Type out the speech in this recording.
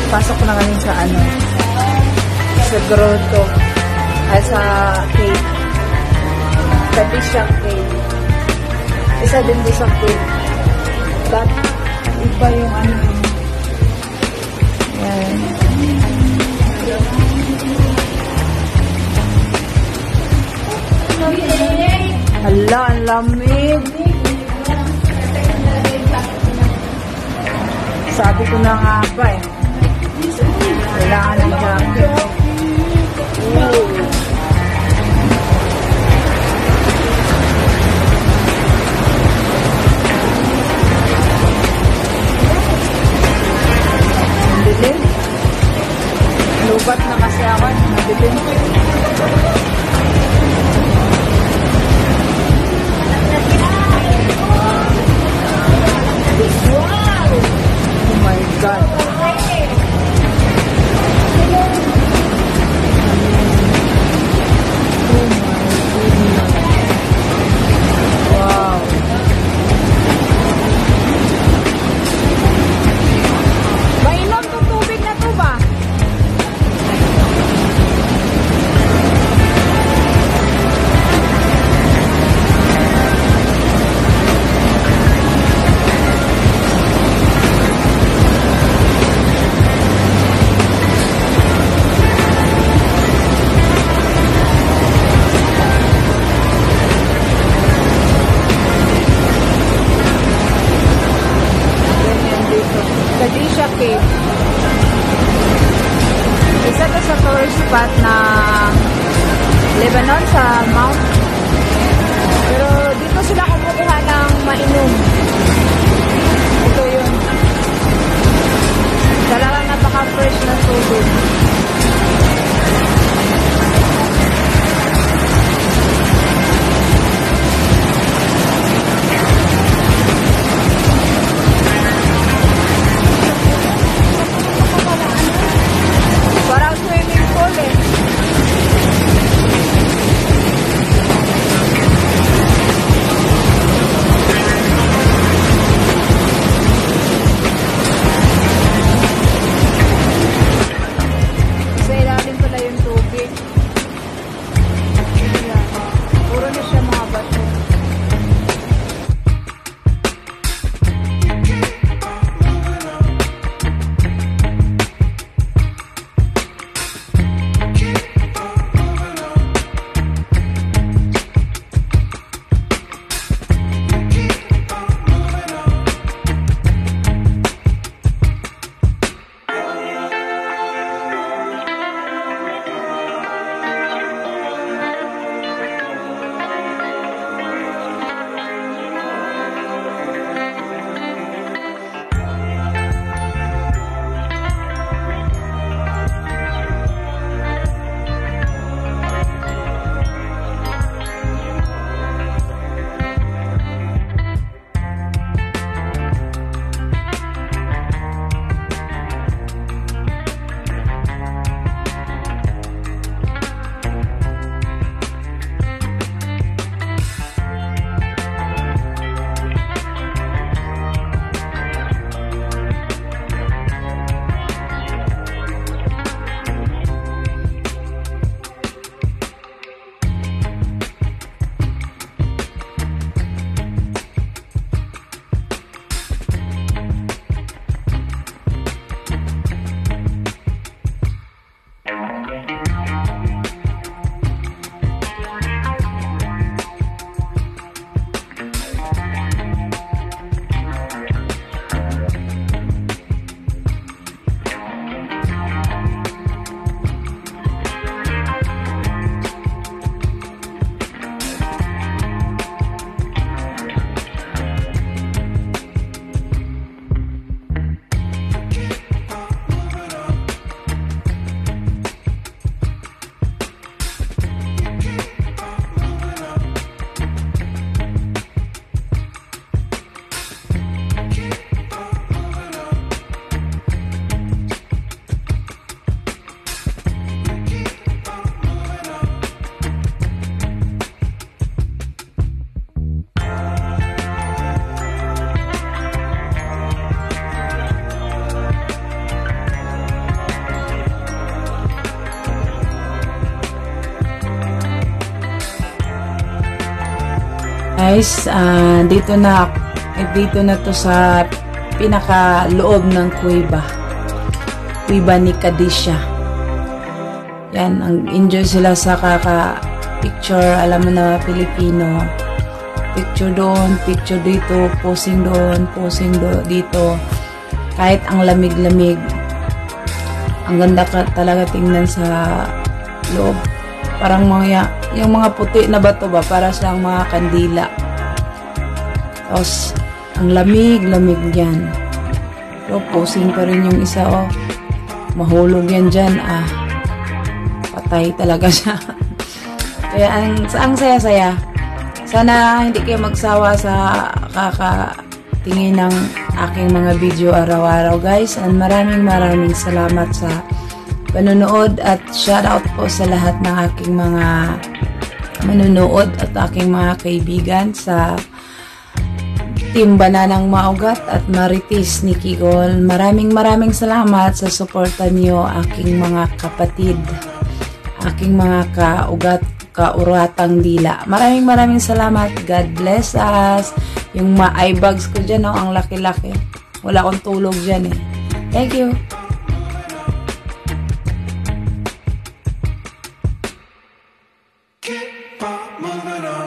Pasok na kami sa ano, sa grotto, ay sa cave. Qadisha cave. Isa din doon sa cave. But, iba yung ano. Yan. Hala, ang lamig. Sabi ko na nga ba eh. Kailangan ng jacket. Dilim. Lubat na kasi ako. Dilim. Wow! Oh my God. Qadisha Cave. Isa to sa tourist spot na Lebanon sa Mount. Pero dito sila kumukuha ng mainom. Ito yun. Talagang napaka-fresh na tubig. Parang swimming pool eh. Guys, dito na to sa pinaka loob ng kuweba ni Qadisha. Yan, enjoy sila sa picture, alam mo na Pilipino, picture doon, picture dito, posing doon, posing dito, kahit ang lamig-lamig, ang ganda talaga tingnan sa loob. Parang yung mga puti na bato ba, para siyang mga kandila. Tapos, ang lamig-lamig yan. So, posing pa rin yung isa, oh. Mahulog yan dyan, patay talaga siya. Kaya, ang saya-saya. Sana hindi kayo magsawa sa kakatingin ng aking mga video araw-araw, guys. And maraming salamat sa panonood at shoutout po sa lahat ng aking mga manonood at aking mga kaibigan sa Team Bananang Maugat at Marites ni Kigol. Maraming salamat sa suporta niyo, aking mga kapatid, aking mga kauratang dila. Maraming salamat. God bless us. Yung mga eye bags ko dyan, ang laki-laki. Wala akong tulog dyan eh. Thank you. Keep on moving on.